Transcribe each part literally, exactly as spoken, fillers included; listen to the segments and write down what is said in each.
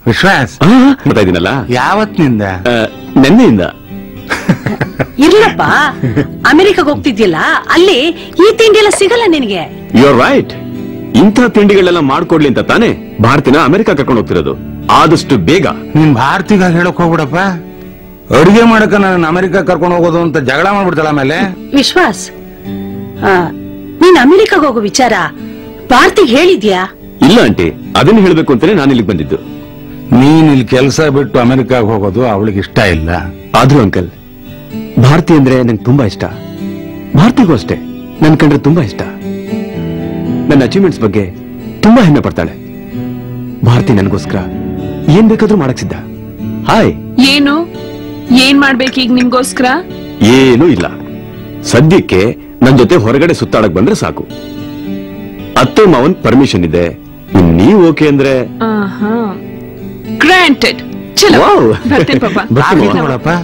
ವಿಶ್ವಾಸ್ ಬರ್ತಾ ಇದೀನಲ್ಲ. ಯಾವತ್ತಿನಿಂದ? ನೆನ್ನೆಯಿಂದ. ಇರ್ಲಪ್ಪ, ಅಮೆರಿಕಾಗ ಹೋಗ್ತಿದ್ಯಲ್ಲ, ಅಲ್ಲಿ ಈ ತಿಂಡಿ ಎಲ್ಲ ಸಿಗಲ್ಲ ನಿನಗೆ. You are right. ಇಂಥ ತಿಂಡಿಗಳೆಲ್ಲ ಮಾಡ್ಕೊಡ್ಲಿ ಅಂತ ತಾನೇ ಭಾರತಿನ ಅಮೆರಿಕ ಕರ್ಕೊಂಡು ಹೋಗ್ತಿರೋದು. ಆದಷ್ಟು ಬೇಗ. ನೀನ್ ಭಾರತಿಗ ಹೇಳಕ್ ಹೋಗ್ಬಿಡಪ್ಪ. ಅಡುಗೆ ಮಾಡಕ ನಾನು ಅಮೆರಿಕ ಕರ್ಕೊಂಡು ಹೋಗೋದು ಅಂತ ಜಗಳ ಮಾಡ್ಬಿಡ್ತಾಳ ಆಮೇಲೆ. ವಿಶ್ವಾಸ್, ನೀನ್ ಅಮೆರಿಕಾಗ ಹೋಗೋ ವಿಚಾರ ಭಾರತಿಗೆ ಹೇಳಿದ್ಯಾ? ಇಲ್ಲ ಆಂಟಿ, ಅದನ್ನ ಹೇಳ್ಬೇಕು ಅಂತಾನೆ ನಾನು ಇಲ್ಲಿಗೆ ಬಂದಿದ್ದು. ನೀನ್ ಇಲ್ಲಿ ಕೆಲಸ ಬಿಟ್ಟು ಅಮೆರಿಕಾಗ ಹೋಗೋದು ಅವಳಿಗೆ ಇಷ್ಟ ಇಲ್ಲ. ಆದ್ರೂ ಅಂಕಲ್, ಭಾರತಿ ಅಂದ್ರೆ ನಂಗೆ ತುಂಬಾ ಇಷ್ಟ. ಭಾರತಿಗೂ ಅಷ್ಟೇ ನನ್ ಕಂಡ್ರೆ ತುಂಬಾ ಇಷ್ಟ. ನನ್ನ ಅಚೀವ್ಮೆಂಟ್ಸ್ ಬಗ್ಗೆ ತುಂಬಾ ಹೆಮ್ಮೆ ಪಡ್ತಾಳೆ. ಭಾರತಿ ನನಗೋಸ್ಕರ ಏನ್ ಬೇಕಾದ್ರೂ ಮಾಡಕ್ ಸಿದ್ಧ. ಹಾಯ್. ಏನು ಏನ್ ಮಾಡ್ಬೇಕೀಗ ನಿಮ್ಗೋಸ್ಕರ? ಏನೂ ಇಲ್ಲ, ಸದ್ಯಕ್ಕೆ ನನ್ ಜೊತೆ ಹೊರಗಡೆ ಸುತ್ತಾಡಕ್ ಬಂದ್ರೆ ಸಾಕು. ಅತ್ತೆ ಮಾವನ್ ಪರ್ಮಿಷನ್ ಇದೆ. ನೀವ್ ಓಕೆ ಅಂದ್ರೆ ಗ್ರಾಂಟೆಡ್. ಚಲೋ, ಬರ್ತೀನಿ ಪಾಪ.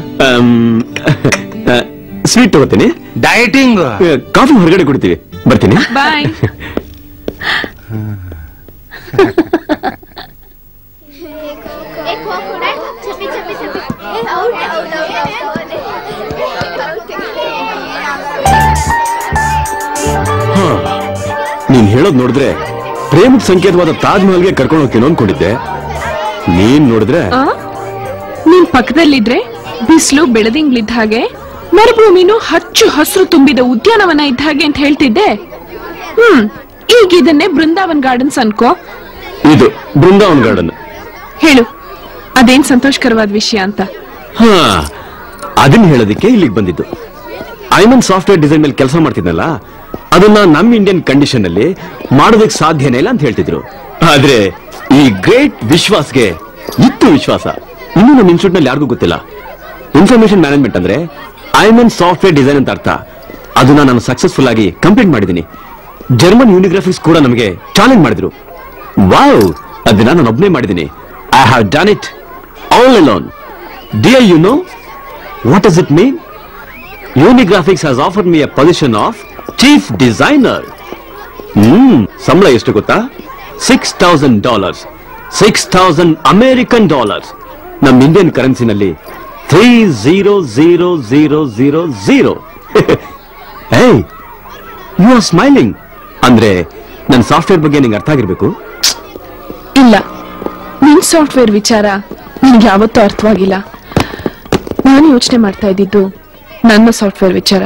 ಸ್ವೀಟ್ ತಗೋತೀನಿ. ಡಯಟಿಂಗ್. ಕಾಫಿ ಹೊರಗಡೆ ಕುಡಿತೀವಿ. ಬರ್ತೀನಿ. ಬಾಯ್. ನೀನ್ ಹೇಳೋದ್ ನೋಡಿದ್ರೆ ಪ್ರೇಮದ ಸಂಕೇತವಾದ ತಾಜ್ ಮಹಲ್ಗೆ ಕರ್ಕೊಂಡು ಹೋಗ್ತೀನೋ ಅನ್ಕೊಂಡಿದ್ದೆ. ನೀನ್ ನೋಡಿದ್ರೆ ನೀನ್ ಪಕ್ಕದಲ್ಲಿದ್ರೆ ಬಿಸಿಲು ಬೆಳದಿಂಗ್ಲಿದ್ದ ಹಾಗೆ, ಮರುಭೂಮಿನೂ ಹಚ್ಚು ಹಸಿರು ತುಂಬಿದ ಉದ್ಯಾನವನ ಇದ್ದ ಹಾಗೆ ಅಂತ ಹೇಳ್ತಿದ್ದೆ. ಹ್ಮ್ ಈಗ ಇದನ್ನೇ ಬೃಂದಾವನ್ ಗಾರ್ಡನ್ಸ್ ಅನ್ಕೋ. ಇದು ಬೃಂದಾವನ್ ಗಾರ್ಡನ್. ಹೇಳು, ಅದೇನ್ ಸಂತೋಷಕರವಾದ ವಿಷಯ ಅಂತ. ಹಾ, ಅದನ್ನ ಹೇಳೋದಿಕ್ಕೆ ಇಲ್ಲಿಗೆ ಬಂದಿದ್ದು. ಐಮನ್ ಸಾಫ್ಟ್ವೇರ್ ಡಿಸೈನ್ ಮೇಲೆ ಕೆಲಸ ಮಾಡ್ತಿದ್ನಲ್ಲ, ಅದನ್ನ ನಮ್ ಇಂಡಿಯನ್ ಕಂಡೀಷನ್ ಅಲ್ಲಿ ಮಾಡೋದಕ್ಕೆ ಸಾಧ್ಯನೇ ಇಲ್ಲ ಅಂತ ಹೇಳ್ತಿದ್ರು. ಆದ್ರೆ ಈ ಗ್ರೇಟ್ ವಿಶ್ವಾಸ್ಗೆ ಇತ್ತು ವಿಶ್ವಾಸ. ಇನ್ನು ನಮ್ಮ ಇನ್ಸ್ಟಿಟ್ಯೂಟ್ ನಲ್ಲಿ ಯಾರಿಗೂ ಗೊತ್ತಿಲ್ಲ. ಇನ್ಫಾರ್ಮೇಶನ್ ಮ್ಯಾನೇಜ್ಮೆಂಟ್ ಅಂದ್ರೆ ಐಮನ್ ಸಾಫ್ಟ್ವೇರ್ ಡಿಸೈನ್ ಅಂತ ಅರ್ಥ. ಅದನ್ನ ನಾನು ಸಕ್ಸಸ್ಫುಲ್ ಆಗಿ ಕಂಪ್ಲೀಟ್ ಮಾಡಿದ್ದೀನಿ. ಜರ್ಮನ್ ಯೂನಿಗ್ರಾಫಿಕ್ಸ್ ಕೂಡ ನಮಗೆ ಚಾಲೆಂಜ್ ಮಾಡಿದ್ರು. ವಾವ್, ಅದನ್ನ ನಾನು ಒಬ್ಬನೇ ಮಾಡಿದ್ದೀನಿ. I have done it all alone. Dear you know what does it mean? Unigraphics has offered me a position of chief designer. Hmm ಸಂಬಳ ಎಷ್ಟು ಗೊತ್ತಾ? Six thousand dollars. Six thousand American dollars. ನಮ್ಮ Indian ಕರೆನ್ಸಿನಲ್ಲಿ three zero zero zero zero zero. ಏಯ್, you are smiling. ಅಂದ್ರೆ ನನ್ನ software ಬಗ್ಗೆ ನಿಂಗೆ ಅರ್ಥ ಆಗಿರ್ಬೇಕು. ಇಲ್ಲ, ನಿನ್ ಸಾಫ್ಟ್ವೇರ್ ವಿಚಾರ ನಿನ್ಗೆ ಯಾವತ್ತೂ ಅರ್ಥವಾಗಿಲ್ಲ. ನಾನು ಯೋಚನೆ ಮಾಡ್ತಾ ಇದ್ದಿದ್ದು ನನ್ನ ಸಾಫ್ಟ್ವೇರ್ ವಿಚಾರ.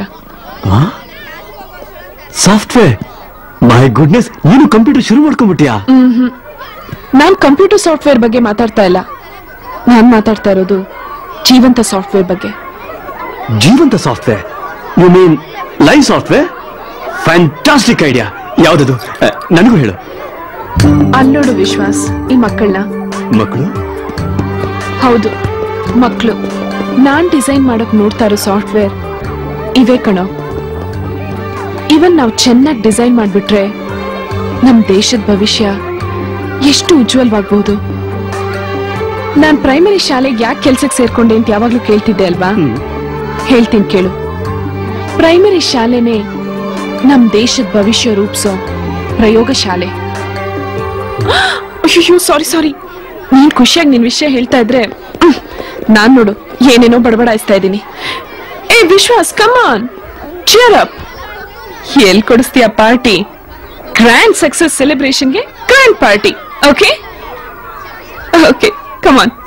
ಸಾಫ್ಟ್ವೇರ್? ಮೈ ಗುಡ್ನೆಸ್, ನೀನು ಕಂಪ್ಯೂಟರ್ ಶುರು ಮಾಡ್ಕೊಂಡ್ಬಿಟ್ಟಿಯಾ? ಹ್ಮ್ ನಾನ್ ಕಂಪ್ಯೂಟರ್ ಸಾಫ್ಟ್ವೇರ್ ಬಗ್ಗೆ ಮಾತಾಡ್ತಾ ಇಲ್ಲ. ನಾನ್ ಮಾತಾಡ್ತಾ ಇರೋದು ಜೀವಂತ ಸಾಫ್ಟ್ವೇರ್ ಬಗ್ಗೆ. ಜೀವಂತ software? You mean live software? Fantastic idea. ಯಾವ್ದದು? ನನಗೂ ಹೇಳು. ಅಲ್ಲೋಡು ವಿಶ್ವಾಸ್, ಈ ಮಕ್ಕಳನ್ನ. ಮಕ್ಕಳು? ಹೌದು, ಮಕ್ಕಳು. ನಾನ್ ಡಿಸೈನ್ ಮಾಡಕ್ ನೋಡ್ತಾ ಇರೋ ಸಾಫ್ಟ್ವೇರ್ ಇವೇ ಕಣೋ. ಇವನ್ ನಾವು ಚೆನ್ನಾಗಿ ಡಿಸೈನ್ ಮಾಡ್ಬಿಟ್ರೆ ನಮ್ ದೇಶದ ಭವಿಷ್ಯ ಎಷ್ಟು ಉಜ್ವಲವಾಗಬಹುದು. ನಾನ್ ಪ್ರೈಮರಿ ಶಾಲೆಗೆ ಯಾಕೆ ಕೆಲ್ಸಕ್ಕೆ ಸೇರ್ಕೊಂಡೆ ಅಂತ ಯಾವಾಗ್ಲೂ ಕೇಳ್ತಿದ್ದೆ ಅಲ್ವಾ? ಹೇಳ್ತೀನಿ ಕೇಳು. ಪ್ರೈಮರಿ ಶಾಲೆನೇ ನಮ್ ದೇಶದ ಭವಿಷ್ಯ ರೂಪಿಸೋ ಪ್ರಯೋಗ ಶಾಲೆ. ಅಯ್ಯೋ ಸಾರಿ ಸಾರಿ, ನೀನ್ ಖುಷಿಯಾಗಿ ನಿನ್ ವಿಷಯ ಹೇಳ್ತಾ ಇದ್ರೆ ನಾನ್ ನೋಡು ಏನೇನೋ ಬಡಬಡಾಯಿಸ್ತಾ ಇದ್ದೀನಿ. ಏ Vishwas, come on, cheer up. ಎಲ್ ಕೊಡಿಸ್ತೀಯ ಪಾರ್ಟಿ? ಗ್ರ್ಯಾಂಡ್ ಸಕ್ಸಸ್ ಸೆಲೆಬ್ರೇಷನ್ಗೆ grand party. Okay okay, come on.